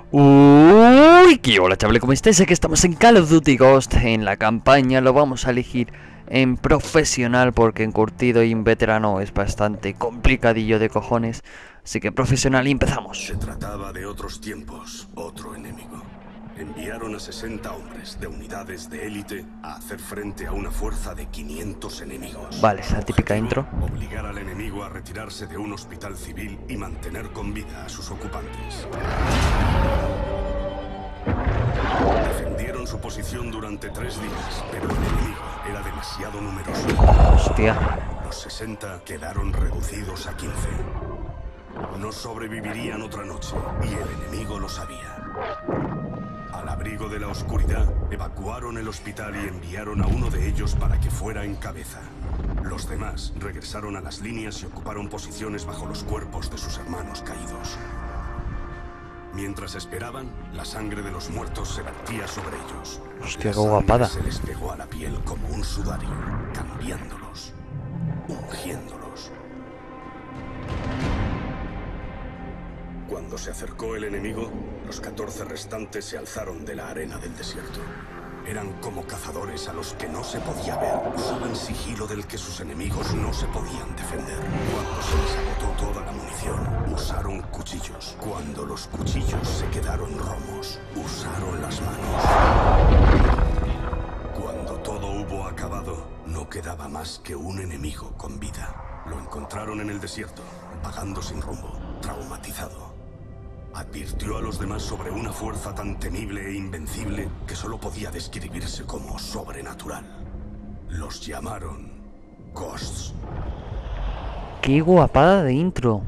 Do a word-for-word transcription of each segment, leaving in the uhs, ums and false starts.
Uy, que hola chavales, ¿cómo estáis? Aquí estamos en Call of Duty Ghost. En la campaña lo vamos a elegir en profesional, porque en curtido y en veterano es bastante complicadillo de cojones. Así que profesional y empezamos. Se trataba de otros tiempos, otro enemigo. Enviaron a sesenta hombres de unidades de élite a hacer frente a una fuerza de quinientos enemigos. Vale, esa típica Objetivo, intro. obligar al enemigo a retirarse de un hospital civil y mantener con vida a sus ocupantes. Defendieron su posición durante tres días, pero el enemigo era demasiado numeroso. Hostia. Los sesenta quedaron reducidos a quince. No sobrevivirían otra noche, y el enemigo lo sabía. Al abrigo de la oscuridad, evacuaron el hospital y enviaron a uno de ellos para que fuera en cabeza. Los demás regresaron a las líneas y ocuparon posiciones bajo los cuerpos de sus hermanos caídos. Mientras esperaban, la sangre de los muertos se vertía sobre ellos. Hostia, La qué guapada. sangre se les pegó a la piel como un sudario, cambiándolos, ungiéndolos. Cuando se acercó el enemigo, los catorce restantes se alzaron de la arena del desierto. Eran como cazadores a los que no se podía ver. Usaban sigilo del que sus enemigos no se podían defender. Cuando se les agotó toda la munición, usaron cuchillos. Cuando los cuchillos se quedaron romos, usaron las manos. Cuando todo hubo acabado, no quedaba más que un enemigo con vida. Lo encontraron en el desierto, vagando sin rumbo, traumatizado. Advirtió a los demás sobre una fuerza tan temible e invencible que solo podía describirse como sobrenatural. Los llamaron Ghosts. Qué guapada de intro.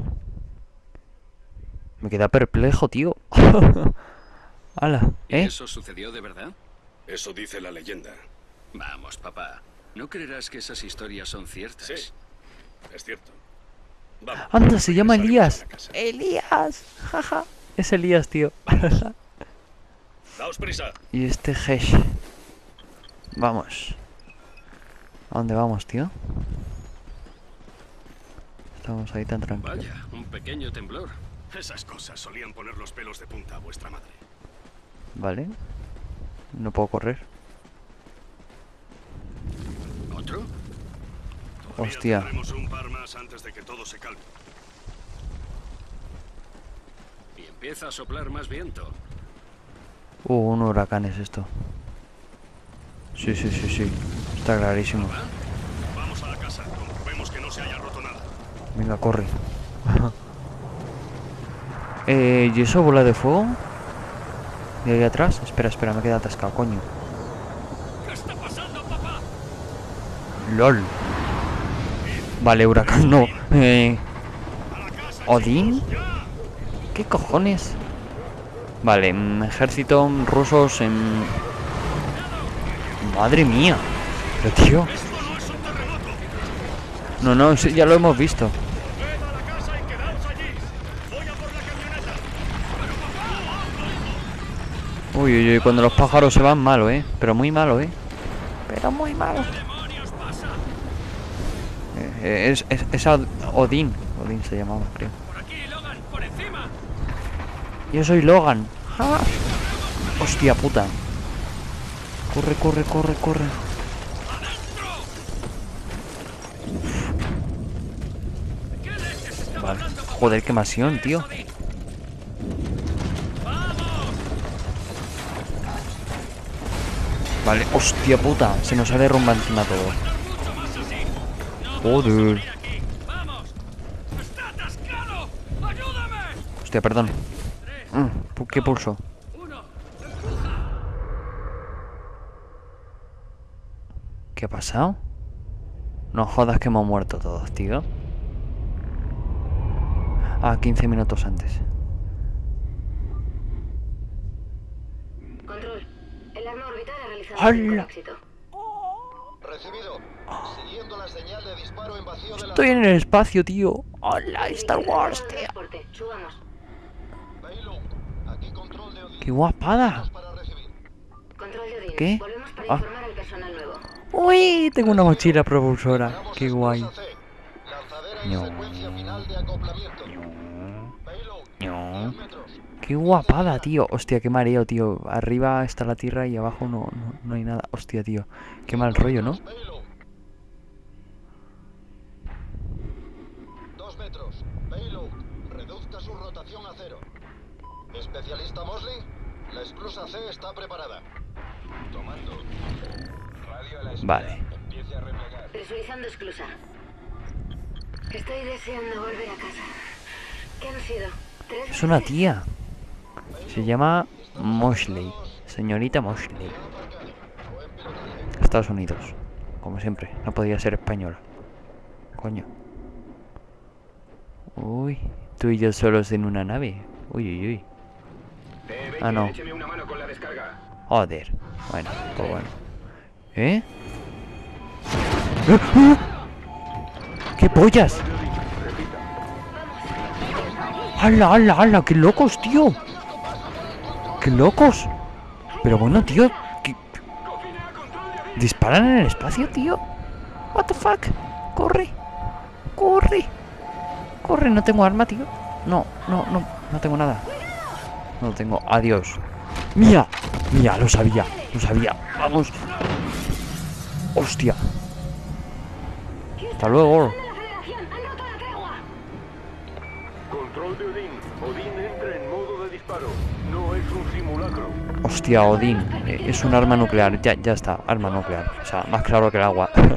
Me queda perplejo, tío. Hala, ¿eh? ¿Eso sucedió de verdad? Eso dice la leyenda. Vamos, papá. ¿No creerás que esas historias son ciertas? Sí, es cierto. Vamos, Anda, se llama regresaremos Elías. a la casa. Elías. Jaja. Es Elías, tío. Daos prisa. Y este Hesh. Vamos. ¿A dónde vamos, tío? Estamos ahí tan tranquilos. Vaya, un pequeño temblor. Esas cosas solían poner los pelos de punta a vuestra madre. Vale. No puedo correr. ¿Otro? Todavía Hostia. tendremos un par más antes de que todo se calme. Y empieza a soplar más viento. Uh, un huracán es esto. Sí, sí, sí, sí. Está clarísimo. Vamos a la casa, comprobemos que no se haya roto nada. Venga, corre. eh, ¿Y eso bola de fuego? ¿De ahí atrás? Espera, espera, me queda atascado, coño. ¿Qué está pasando, papá? LOL. Vale, huracán no. Eh, ¿Odín? ¿Qué cojones? Vale, mm, ejército rusos en... Madre mía. Pero tío... No, no, sí, ya lo hemos visto. Uy, uy, uy, cuando los pájaros se van, malo, ¿eh? Pero muy malo, ¿eh? Pero muy malo. Eh, es, es, es Od- Odín. Odín se llamaba, creo. Por aquí, Logan, por encima. Yo soy Logan. ¡Ah! Hostia puta. Corre, corre, corre, corre. Vale. Joder, qué masión, tío. Vale, hostia puta. Se nos ha derrumbado encima todo. Joder. Vamos. Está atascado. Ayúdame. Hostia, perdón. Mm, pu- ¿Qué pulso? Uno. ¿Qué ha pasado? No jodas que hemos muerto todos, tío. Ah, quince minutos antes. Control. El arma orbital ha realizado ¡Hala! un éxito. Recibido. Siguiendo la señal de disparo en vacío de la... Estoy en el espacio, tío. Hola, Star Wars, tío. Transporte. Subamos. Payload. Aquí control de Odín. ¡Qué guapada! Para recibir. Control de Odín. ¿Qué? Volvemos para Ah. informar al personal nuevo. ¡Uy! Tengo una mochila propulsora. Paramos ¡Qué guay! Esclusa C. Lanzadera en No. secuencia final de acoplamiento. Payload. No. Qué guapada, tío. Hostia, qué mareo, tío. Arriba está la tierra y abajo no, no, no hay nada. Hostia, tío. Qué mal rollo, ¿no? Payload. Dos metros. Payload. Reduzca su rotación a cero. Especialista Mosley, la esclusa C está preparada. Tomando. Radio a la espera. Vale. Empiece a replegar. Presurizando esclusa. Estoy deseando volver a casa. ¿Qué han sido? ¿Tres Es una meses? tía. Se llama Mosley. Señorita Mosley. Estados Unidos. Como siempre. No podía ser española. Coño. Uy. Tú y yo solos en una nave. Uy, uy, uy. Ah, no. Écheme una mano con la descarga. Joder. Bueno, pues bueno. ¿Eh? ¡Eh! ¡Eh! ¡Qué pollas! ¡Hala, hala, hala! ¡Qué locos, tío! ¡Qué locos! Pero bueno, tío. ¿qué... ¿Disparan en el espacio, tío? What the fuck? ¡Corre! ¡Corre! ¡Corre! No tengo arma, tío. No, no, no. No tengo nada. No tengo. Adiós. ¡Mía! ¡Mía! Lo sabía. Lo sabía. ¡Vamos! ¡Hostia! Hasta luego. ¡La Federación! ¡Han roto la tregua! Control de Odín. Odín entra en modo de disparo. No es un simulacro. Hostia, Odín. Eh, es un arma nuclear. Ya, ya está. Arma nuclear. O sea, más claro que el agua. eh,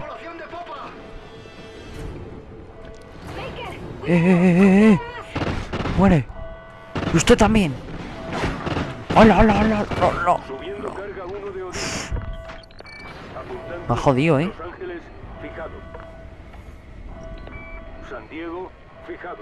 eh, eh, eh, eh. Muere. Y usted también. ¡Hola, hola, hola! No, no. Subiendo carga uno de Odín. Apuntando. Me ha jodido, ¿eh? Los Ángeles, fijado. San Diego, fijado.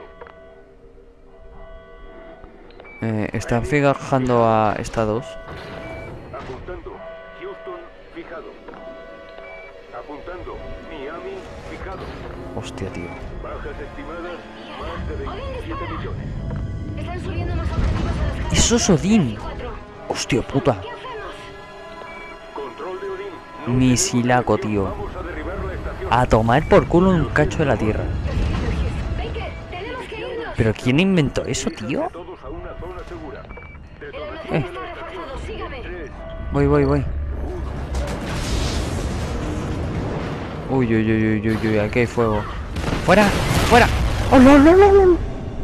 Eh, están fijando a estados. Apuntando. Houston, fijado. Apuntando. Miami, fijado. Hostia, tío. Bajas estimadas, más de veintisiete millones. Están subiendo más objetivos a las cargas. Eso es Odín. veinticuatro. Hostia puta. ¿Qué hacemos? Control de Odín. No Misilaco, tenemos tío. Vamos a derribar la estación. A tomar por culo un cacho de la tierra. Baker, tenemos que irnos. ¿Pero quién inventó eso, tío? Todos a una zona segura. El almacén Eh. está reforzado. Sígame. Tres. Voy, voy, voy. Uy, uy, uy, uy, uy, uy, aquí hay fuego. ¡Fuera! ¡Fuera! ¡Oh, no, no, no, no!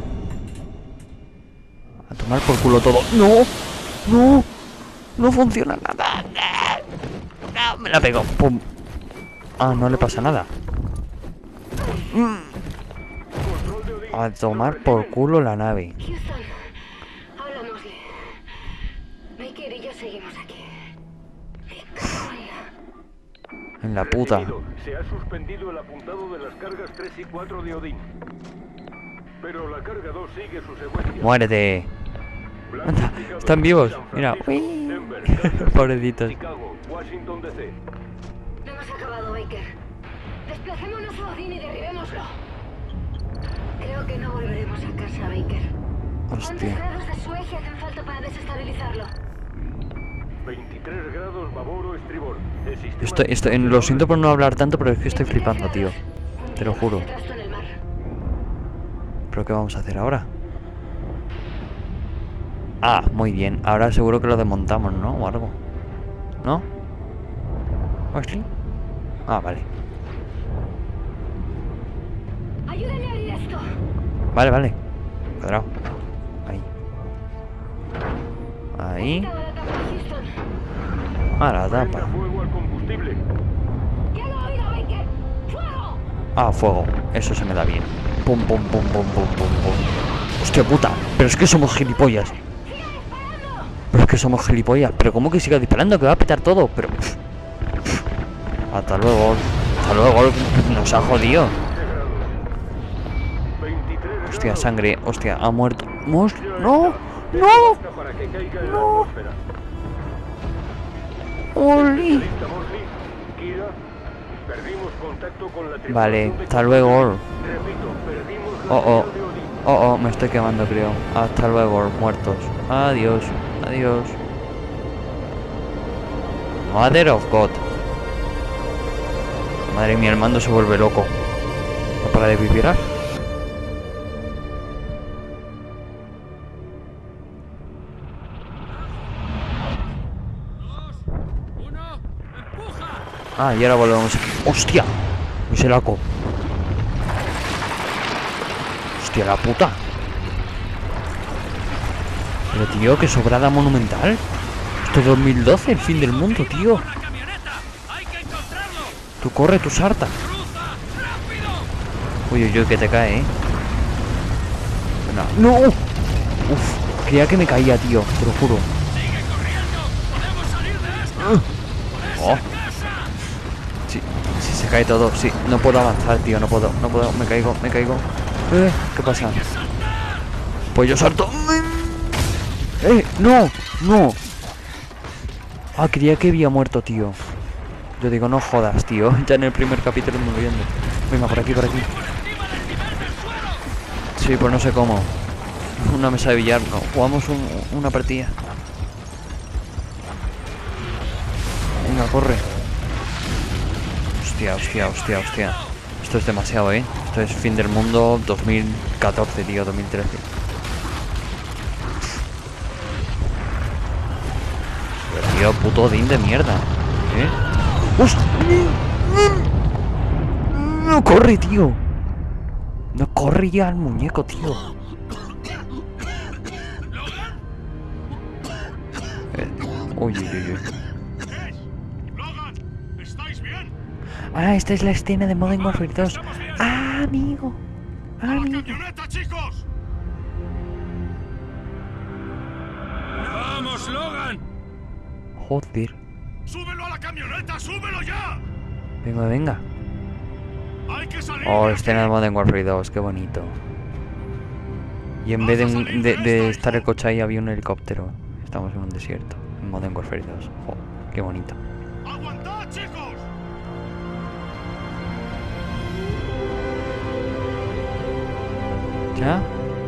A tomar por culo todo. ¡No! ¡No! No funciona nada. No, me la pego. ¡Pum! Ah, no le pasa nada. Mm. A tomar por culo la nave. Houston, habla Mosley. Baker y yo seguimos aquí. Me cago en la- En la puta. Recibido. Se ha suspendido el apuntado de las cargas tres y cuatro de Odín. Pero la carga dos sigue su secuencia. Muérete. Blanco, Anda, Chicago, están vivos. San Mira. Francisco, Uy. Denver, Kansas City, Pobrecitos. Chicago, Washington D C. No hemos acabado, Baker. Desplacémonos a Odín y derribémoslo. Creo que no volveremos a casa, Baker. ¿Cuántos Hostia. grados de su eje hacen falta para desestabilizarlo? veintitrés grados babor o estribor. El sistema Estoy, estoy, lo siento por no hablar tanto, pero es que estoy flipando, tío. Te lo juro. Retraso en el mar. ¿Pero qué vamos a hacer ahora? Ah, muy bien. Ahora seguro que lo desmontamos, ¿no? O algo. ¿No? ¿O sí? Ah, vale. Ayúdenme a abrir esto. Vale, vale. Cuadrado. Ahí. Ahí. Acaba la tapa, Houston. Ah, la Prenda tapa. fuego al combustible. ¿Qué lo ha oído, Baker? ¡Fuego! Ah, fuego. Eso se me da bien. Pum, pum, pum, pum, pum, pum, pum. Hostia puta. Pero es que somos gilipollas. Pero es que somos gilipollas. Pero ¿cómo que siga disparando? Que va a petar todo. Pero... pff, pff. Hasta luego. Hasta luego. Nos ha jodido. veintitrés Hostia, grados. sangre. Hostia, ha muerto. ¡Mos! ¡No! ¡No! Basta para que caiga en la No. atmósfera. ¡Oli! Especialista Mosley, Kira, perdimos contacto con la tripulación Vale, de hasta luego. Repito, perdimos la Oh, oh. señal de Odín. Oh, oh, me estoy quemando, creo. Hasta luego, muertos. Adiós. Adiós. Mother of God. Madre mía, el mando se vuelve loco. ¿No para de vibrar? Ah, y ahora volvemos aquí. ¡Hostia! Ese laco. ¡Hostia, la puta! Pero tío, qué sobrada monumental. Esto es dos mil doce, el fin del mundo, tío. Tú corre, tú sarta. Uy, uy, uy, que te cae, eh. No, no. Uf, creía que me caía, tío, te lo juro. Oh. Sí, sí, se cae todo, sí. No puedo avanzar, tío, no puedo, no puedo, me caigo, me caigo. Eh, ¿qué pasa? Pues yo salto. Eh, no, no. Ah, creía que había muerto, tío. Yo digo, no jodas, tío. Ya en el primer capítulo me voy viendo. Venga, por aquí, por aquí. Sí, pues no sé cómo. Una mesa de billar, no. Jugamos un, una partida. Venga, corre. Hostia, hostia, hostia, hostia. Esto es demasiado, ¿eh? Esto es fin del mundo dos mil catorce, tío, dos mil trece. Pero, tío, puto Odín de mierda. ¿Eh? ¡Hostia! No corre, tío. No corre ya el muñeco, tío. Eh, uy, uy, uy, uy. Ah, esta es la escena de Modern Warfare dos. Ah, amigo. Ah, amigo. ¡Vamos, Logan! Joder. ¡Súbelo a la camioneta! ¡Súbelo ya! Venga, venga. Hay que salir. Oh, escena de Modern Warfare dos, qué bonito. Y en vez de, un- de, de estar el coche ahí había un helicóptero. Estamos en un desierto. En Modern Warfare dos. Oh, qué bonito. ¡Aguantad, chicos! ¿Ya?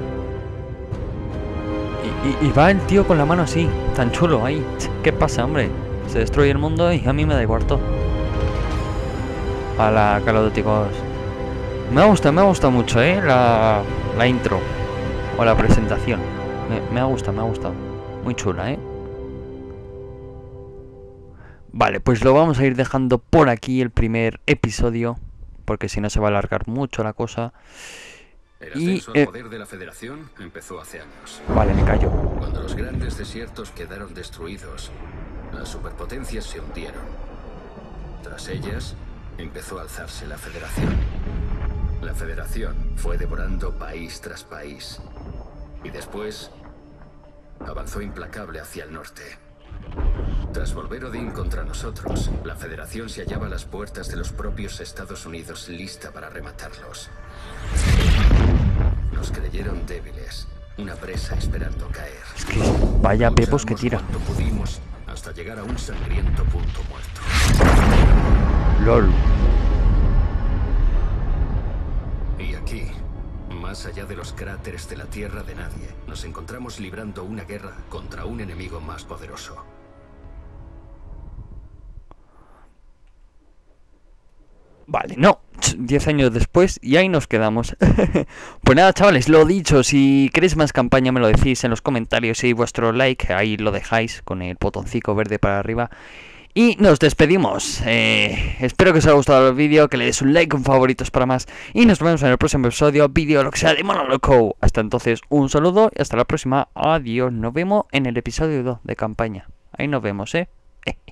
Y, y, y va el tío con la mano así, tan chulo ahí. ¿Qué pasa, hombre? Se destruye el mundo y a mí me da igual todo. A la Call of Duty Ghost. Me ha gustado, me ha gustado mucho, eh, la, la intro. O la presentación. Me, me ha gustado, me ha gustado. Muy chula, eh. Vale, pues lo vamos a ir dejando por aquí el primer episodio. Porque si no se va a alargar mucho la cosa. El Y, ascenso eh, al poder de la Federación empezó hace años. Vale, me callo. Cuando los grandes desiertos quedaron destruidos, las superpotencias se hundieron. Tras ellas, empezó a alzarse la Federación. La Federación fue devorando país tras país. Y después, avanzó implacable hacia el norte. Tras volver Odín contra nosotros, la Federación se hallaba a las puertas de los propios Estados Unidos, lista para rematarlos. Nos creyeron débiles, una presa esperando caer. Es que vaya pepos que tira. Luchamos cuanto pudimos hasta llegar a un sangriento punto muerto. LOL. Y aquí, más allá de los cráteres de la Tierra de Nadie, nos encontramos librando una guerra contra un enemigo más poderoso. Vale, no, diez años después y ahí nos quedamos. Pues nada, chavales, lo dicho, si queréis más campaña me lo decís en los comentarios y vuestro like, ahí lo dejáis con el botoncito verde para arriba. Y nos despedimos. Eh, espero que os haya gustado el vídeo, que le deis un like, un favoritos para más. Y nos vemos en el próximo episodio, vídeo, lo que sea de Mono Loco. Hasta entonces, un saludo y hasta la próxima. Adiós, nos vemos en el episodio dos de campaña. Ahí nos vemos, eh.